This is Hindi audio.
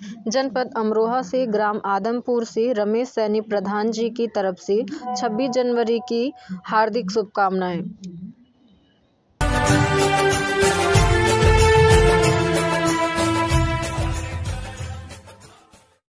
जनपद अमरोहा से ग्राम आदमपुर से रमेश सैनी प्रधान जी की तरफ से 26 जनवरी की हार्दिक शुभकामनाएं।